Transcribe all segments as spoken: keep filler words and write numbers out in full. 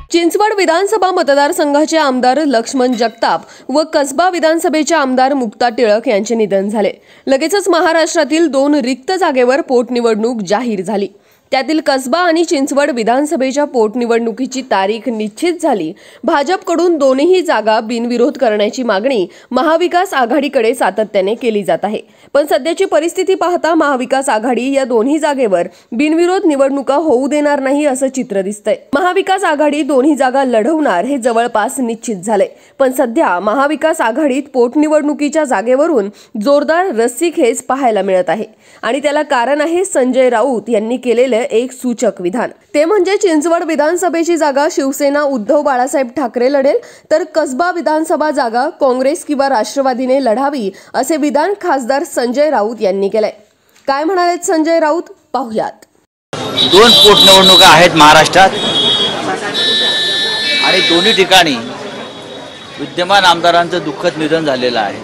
चिंचवड विधानसभा मतदारसंघाचे आमदार लक्ष्मण जगताप व कसबा विधानसभेचे आमदार मुक्ता टिळक यांचे निधन झाले। लगेचच महाराष्ट्रातील दोन रिक्त जागेवर पोटनिवडणूक जाहीर झाली। त्यातील कसबा आणि चिंचवड विधानसभेच्या पोटनिवडणुकीची तारीख निश्चित झाली। भाजपकडून दोन्ही जागा बिनविरोध करण्याची मागणी महाविकास आघाडीकडे सातत्याने केली जात आहे, पण सध्याची परिस्थिती पाहता महाविकास आघाडी या दोन्ही जागेवर बिनविरोध निवडणुका होऊ देणार नाही असं चित्र दिसतंय। महाविकास आघाडी दोन्ही जागा लढवणार हे जवळपास निश्चित झाले, पण सध्या महाविकास आघाडीत पोटनिवडणुकीच्या जागेवरून जोरदार रस्सीखेच पाहायला मिळत आहे आणि त्याला कारण आहे संजय राऊत यांनी केलेले एक सूचक विधान। ते म्हणजे चिंचवड विधानसभेची जागा शिवसेना उद्धव बाळासाहेब ठाकरे लढेल तर कसबा विधानसभा जागा काँग्रेस किंवा राष्ट्रवादीने लढावी असे विधान खासदार संजय राऊत यांनी केले। काय म्हणालेत संजय राऊत पाहूयात। दोन पोटनिवडणुका आहेत महाराष्ट्रात आणि दोन्ही ठिकाणी विद्यमान आमदारांचं दुःखद निधन झालेलं आहे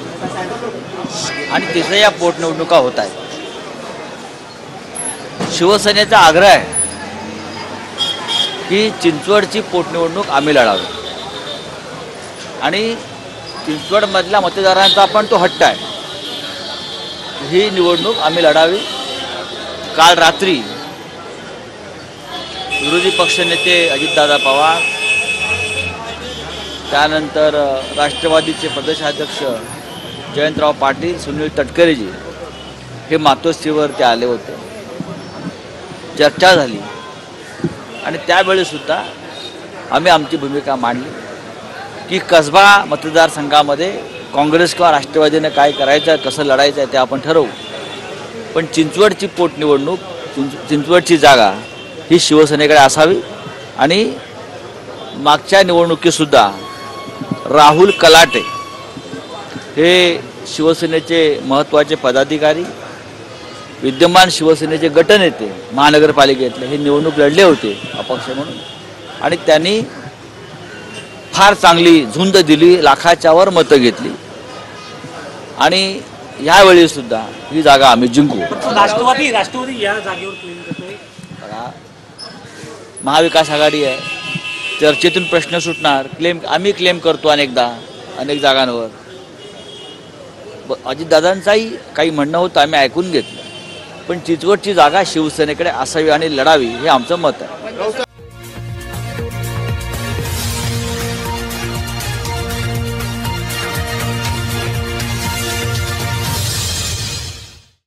आणि तिथे या पोटनिवडणुका होत आहेत। शिवसेनेचा आग्रह आहे की चिंचवडची पोटनिवडणूक आम्ही लढावी आणि चिंचवडमधल्या मतदारांचा पण तो हट्ट आहे, ही निवडणूक आम्ही लढावी। काल रात्री विरोधी पक्षनेते अजितदादा पवार, त्यानंतर राष्ट्रवादीचे प्रदेशाध्यक्ष जयंतराव पाटील, सुनील तटकरेजी हे मातोश्रीवर ते आले होते, चर्चा झाली आणि त्यावेळी सुद्धा आम्ही आमची भूमिका मांडली की कसबा मतदारसंघामध्ये काँग्रेस किंवा राष्ट्रवादीने काय करायचं, कसं लढायचं आहे ते आपण ठरवू, पण चिंचवडची पोटनिवडणूक, चिंचवडची जागा ही शिवसेनेकडे असावी। आणि मागच्या निवडणुकीतसुद्धा राहुल कलाटे हे शिवसेनेचे महत्त्वाचे पदाधिकारी, विद्यमान शिवसेनेचे गटनेते महानगरपालिकेतले हे निवडणूक लढले होते अपक्ष म्हणून आणि त्यांनी फार चांगली झुंज दिली, लाखाच्या वर मतं घेतली आणि यावेळी सुद्धा ही जागा आम्ही जिंकू। राष्ट्रवादी राष्ट्रवादी या जागेवर क्लेम करतोय, महाविकास आघाडी आहे, चर्चेतून प्रश्न सुटणार। क्लेम आम्ही क्लेम करतो अनेकदा अनेक जागांवर। अजितदादांचाही काही म्हणणं होतं, आम्ही ऐकून घेतलं, पण चिंचवडची जागा शिवसेनेकडे असावी आणि लढावी हे आमचं मत आहे।